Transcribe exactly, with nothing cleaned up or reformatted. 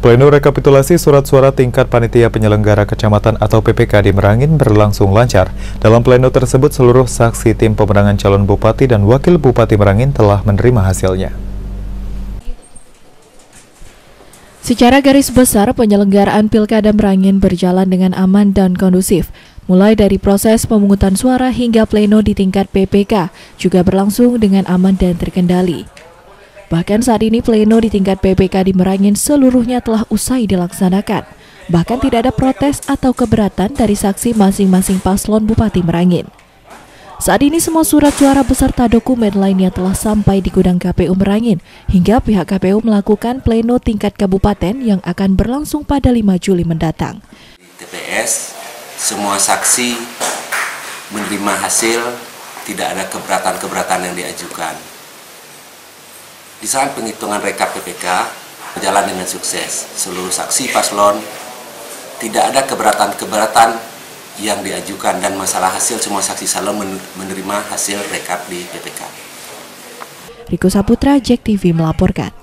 Pleno rekapitulasi surat suara tingkat panitia penyelenggara kecamatan atau P P K di Merangin berlangsung lancar. Dalam pleno tersebut, seluruh saksi tim pemenangan calon bupati dan wakil bupati Merangin telah menerima hasilnya. Secara garis besar, penyelenggaraan Pilkada Merangin berjalan dengan aman dan kondusif. Mulai dari proses pemungutan suara hingga pleno di tingkat P P K juga berlangsung dengan aman dan terkendali. Bahkan saat ini pleno di tingkat P P K di Merangin seluruhnya telah usai dilaksanakan. Bahkan tidak ada protes atau keberatan dari saksi masing-masing paslon Bupati Merangin. Saat ini semua surat suara beserta dokumen lainnya telah sampai di gudang K P U Merangin hingga pihak K P U melakukan pleno tingkat kabupaten yang akan berlangsung pada lima Juli mendatang. Di T P S, semua saksi menerima hasil, tidak ada keberatan-keberatan yang diajukan. Di saat penghitungan rekap P P K berjalan dengan sukses, seluruh saksi paslon tidak ada keberatan-keberatan yang diajukan dan masalah hasil semua saksi salon menerima hasil rekap di P P K. Riko Saputra, Jack T V melaporkan.